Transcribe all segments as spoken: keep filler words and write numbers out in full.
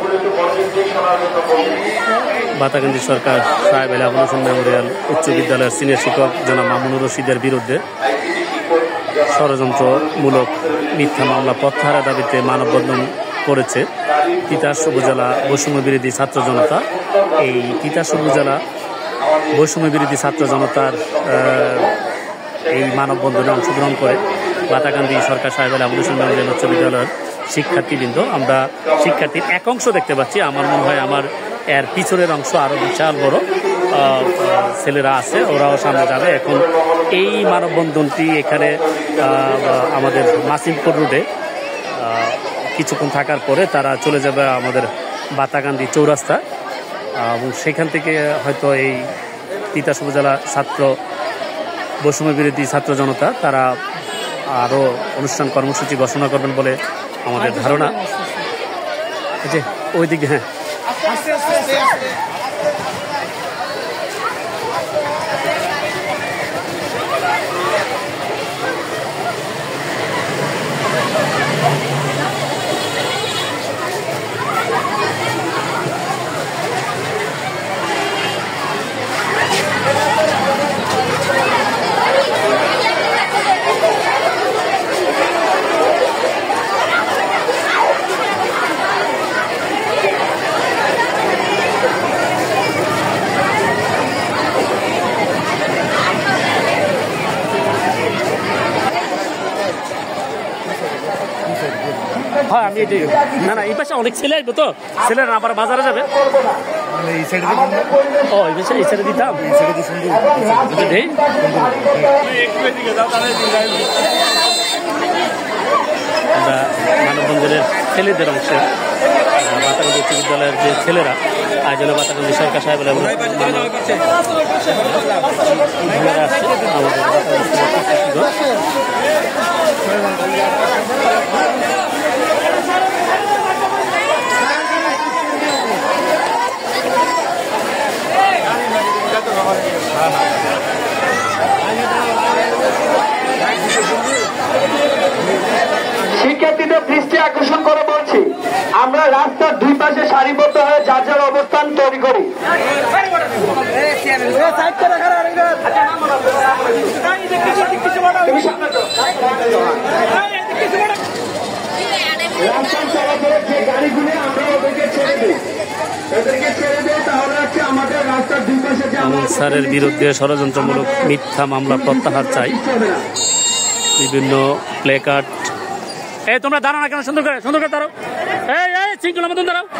বাতাকান্দি সরকার সাহেব আলী আবুল হোসেন মেমোরিয়াল উচ্চ বিদ্যালয়ের সিনিয়র শিক্ষক জনাব মামুনুর রশিদের বিরুদ্ধে ষড়যন্ত্রমূলক মিথ্যা মামলা প্রত্যাহারের দাবিতে মানববন্ধন করেছে তিতাস উপজেলা বৈষম্য বিরোধী ছাত্র জনতা। এই তিতাস উপজেলা বৈষম্য বিরোধী ছাত্র জনতার এই মানববন্ধনে অংশগ্রহণ করে বাতাকান্দি সরকার সাহেব আলী আবুল হোসেন মেমোরিয়াল উচ্চ বিদ্যালয়ের শিক্ষার্থীবৃন্দ। আমরা শিক্ষার্থীর এক অংশ দেখতে পাচ্ছি, আমার মনে হয় আমার এর পিছনের অংশ আরো বিশাল বড় ছেলেরা আছে, ওরাও সামনে যাবে। এখন এই মানববন্ধনটি এখানে আমাদের মাসিমপুর রোডে কিছুক্ষণ থাকার পরে তারা চলে যাবে আমাদের বাতাকান্দি চৌরাস্তা, এবং সেখান থেকে হয়তো এই তিতাস উপজেলা ছাত্র বৈষম্য বিরোধী ছাত্র জনতা তারা আরও অনুষ্ঠান কর্মসূচি ঘোষণা করবেন বলে আমাদের ধারণা। যে ওই দিকে হ্যাঁ হ্যাঁ আমি এটাই না না এই পাশে অনেক ছেলে আসবে তো, ছেলেরা আবার বাজারে যাবে। এই সাইডে ও এই পাশে এই সাইডে দিতাম এই সাইডে দিয়ে সুন্দর আমরা মানববন্ধনের ছেলেদের অংশে বাতাকান্দি উচ্চ বিদ্যালয়ের যে ছেলেরা আয়োজনে বাতাকান্দি সরকার সাহেব আসছে শিক্ষার্থীদের দৃষ্টি আকর্ষণ করে বলছি, আমরা রাস্তার দুই পাশে সারিবদ্ধ হয়ে যার যার অবস্থান তৈরি করি। রাস্তার চলাচলের যে গাড়িগুলি আমরা ওদেরকে ছেড়ে দিই, ওদেরকে ছেড়ে দিই, তাহলে হচ্ছে আমাদের রাস্তার দুই পাশে যে স্যারের বিরুদ্ধে ষড়যন্ত্রমূলক মিথ্যা মামলা প্রত্যাহার চাই। বিভিন্ন প্লে কার্ড এই তোমরা দাঁড়াও না কেন, সুন্দর করে সুন্দর করে দাঁড়াও, এই এই শৃঙ্খলার মতন দাঁড়াও।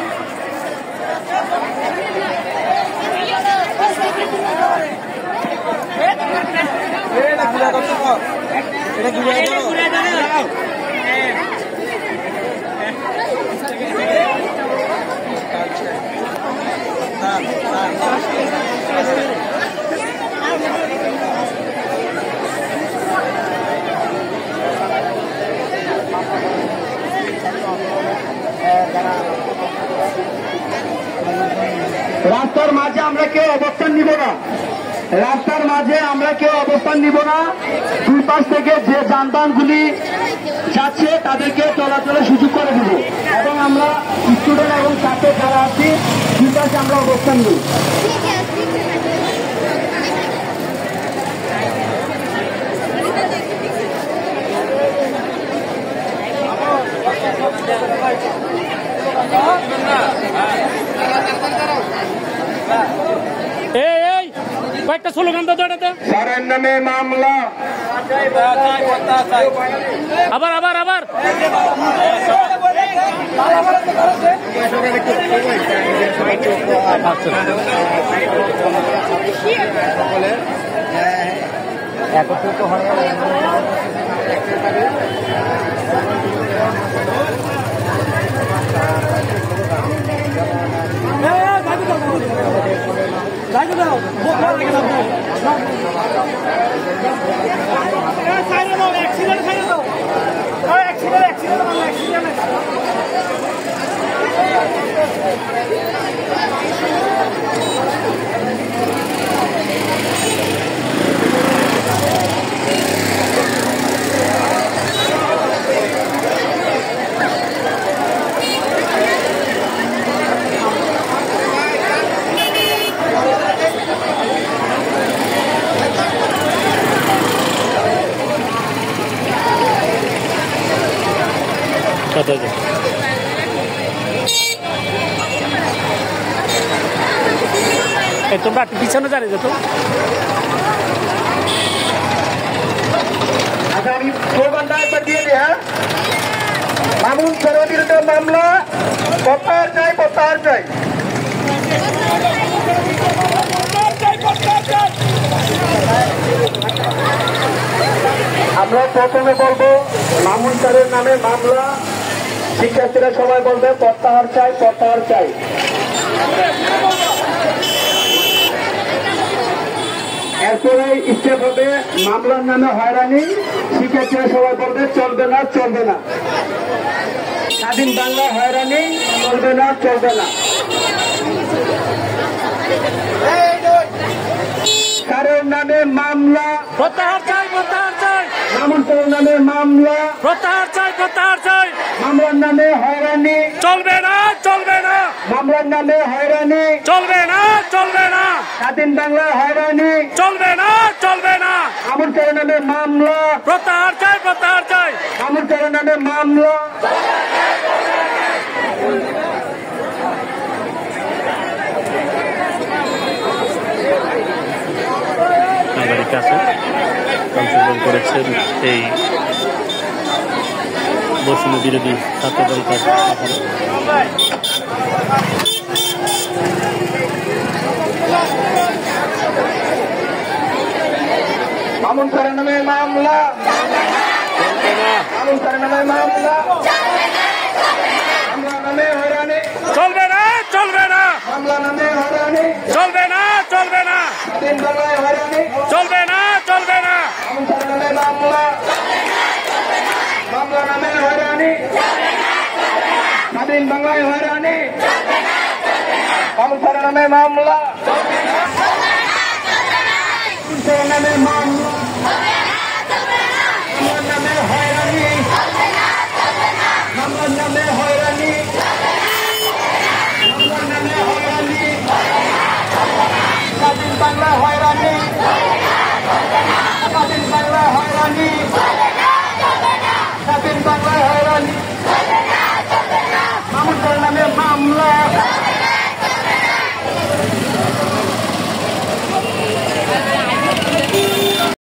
রাস্তার মাঝে আমরা কেউ অবস্থান নিব না, রাস্তার মাঝে আমরা কেউ অবস্থান নিব না। দুই পাশ থেকে যে যানবাহনগুলি যাচ্ছে তাদেরকে চলাচলের সুযোগ করে দিব, এবং আমরা স্টুডেন্ট এবং ছাত্র যারা আছি দুই পাশে আমরা অবস্থান নিই। কয়েকটা স্লোগান দাও এটাতে, স্যারের নামে মামলা, আবার আবার আবার একত্রিত হয়। এই তোমরা একটু পিছনে দাঁড়িয়ে যেত। আচ্ছা আমি স্লোগানটা একবার দিয়ে দিই। হ্যাঁ, মামুন স্যারের বিরুদ্ধে মামলা প্রত্যাহার চাই, প্রত্যাহার চাই। আমরা প্রথমে বলবো মামুন স্যারের নামে মামলা, শিক্ষার্থীরা সবাই বলবে প্রত্যাহার চাই, প্রত্যাহার চাই। এরপরে স্টেপ হবে মামলার নামে হয়রানি, শিক্ষার্থীরা সবাই বলবে চলবে না, চলবে না। স্বাধীন বাংলা হয়রানি চলবে না, চলবে না। কারোর নামে মামলা প্রত্যাহার চাই, প্রত্যাহার চাই। মামুন স্যারের নামে মামলা প্রত্যাহার চাই, প্রত্যাহার চাই। মামলার নামে হয়রানি চলবে না, চলবে না। মামলার নামে হয়রানি চলবে না, চলবে না। স্বাধীন বাংলা হয়রানি চলবে না, চলবে না। মামুন স্যারের নামে মামলা প্রত্যাহার চাই, প্রত্যাহার চাই। মামুন স্যারের নামে মামলা। সাংবাদিক কাছে অংশগ্রহণ করেছেন এই বৈষম্য বিরোধী ছাত্র জনতার। মামুন স্যারের নামে মামলা, মামুন স্যারের নামে মামলা, মামলা নামে হয়রানি চলবে না, চলবে না। মামলা নামে হয়রানি চলবে না, চলবে না। স্বাধীন বাংলায় হয়রানি চলবে না, চলবে না। মামুন স্যারের নামে মামলা, মামলা নামে হয়রানি স্বাধীন বাংলায় হয়রানি মামুন স্যারের নামে মামলা, মামুন স্যারের নামে মামলা।